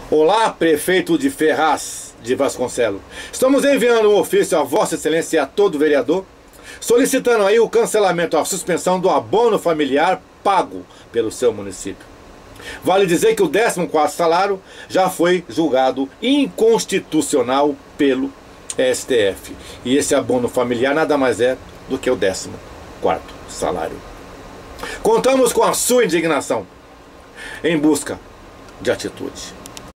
Olá, prefeito de Ferraz de Vasconcelos. Estamos enviando um ofício a Vossa Excelência e a todo vereador, solicitando aí o cancelamento, a suspensão do abono familiar pago pelo seu município. Vale dizer que o 14º salário já foi julgado inconstitucional pelo STF. E esse abono familiar nada mais é do que o 14º salário. Contamos com a sua indignação em busca de atitude.